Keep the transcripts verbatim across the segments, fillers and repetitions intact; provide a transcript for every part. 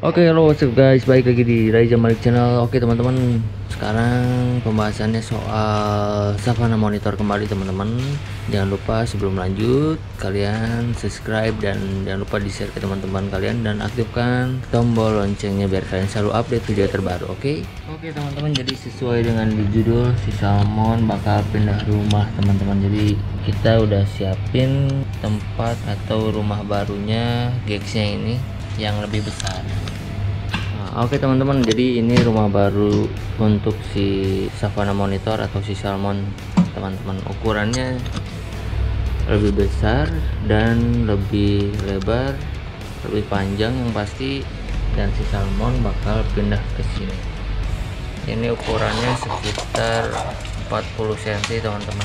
Oke, halo, what's up guys, balik lagi di Raiza Malik Channel. Oke teman-teman, sekarang pembahasannya soal Savana Monitor kembali teman-teman. Jangan lupa sebelum lanjut kalian subscribe dan jangan lupa di share ke teman-teman kalian dan aktifkan tombol loncengnya biar kalian selalu update video terbaru. Oke Oke teman-teman, jadi sesuai dengan di judul, si Salmon bakal pindah rumah teman-teman. Jadi kita udah siapin tempat atau rumah barunya Geksnya ini yang lebih besar. Nah, oke teman-teman, jadi ini rumah baru untuk si Savana Monitor atau si Salmon teman-teman. Ukurannya lebih besar dan lebih lebar, lebih panjang yang pasti, dan si Salmon bakal pindah ke sini. Ini ukurannya sekitar empat puluh sentimeter teman-teman,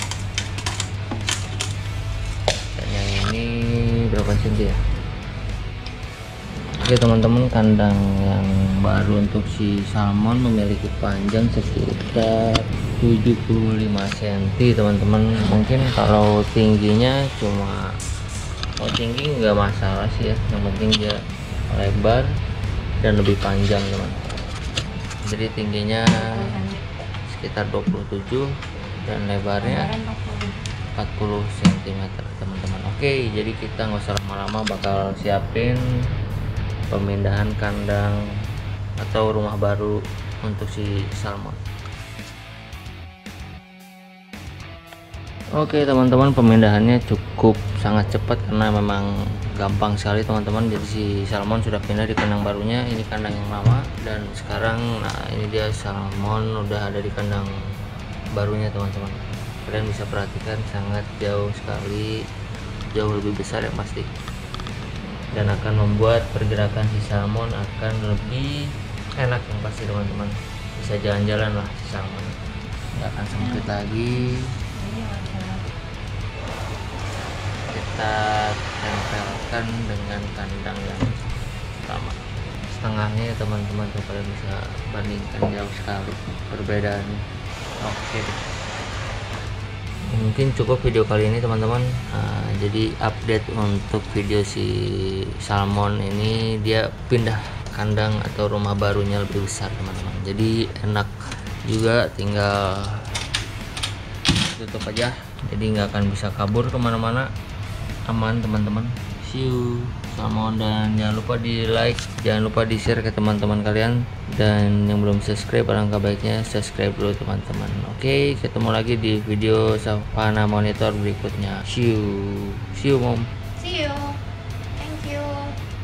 dan yang ini berapa senti ya? Oke teman-teman, kandang yang baru untuk si Salmon memiliki panjang sekitar tujuh puluh lima sentimeter teman-teman. Mungkin kalau tingginya cuma, kalau tinggi nggak masalah sih ya, yang penting dia lebar dan lebih panjang teman. Jadi tingginya sekitar dua puluh tujuh dan lebarnya empat puluh sentimeter teman-teman. Oke, jadi kita nggak usah lama-lama, bakal siapin pemindahan kandang atau rumah baru untuk si Salmon. Oke teman-teman, pemindahannya cukup sangat cepat karena memang gampang sekali teman-teman. Jadi si Salmon sudah pindah di kandang barunya. Ini kandang yang lama, dan sekarang nah ini dia Salmon udah ada di kandang barunya teman-teman. Kalian bisa perhatikan sangat jauh sekali, jauh lebih besar yang pasti, dan akan membuat pergerakan si Salmon akan lebih enak yang pasti teman-teman. Bisa jalan-jalan lah si Salmon, nggak akan sempit lagi. Kita tempelkan dengan kandang yang sama setengahnya teman-teman, tuh kalian bisa bandingkan jauh sekali perbedaannya. Oke, mungkin cukup video kali ini teman-teman. Nah, jadi update untuk video si Salmon ini, dia pindah kandang atau rumah barunya lebih besar teman-teman. Jadi enak juga, tinggal tutup aja, jadi nggak akan bisa kabur kemana-mana, aman teman-teman. See you Salmon, dan jangan lupa di like, jangan lupa di share ke teman-teman kalian, dan yang belum subscribe alangkah baiknya subscribe dulu teman-teman. Oke, ketemu lagi di video Savana Monitor berikutnya. See you, see you mom. See you. Thank you.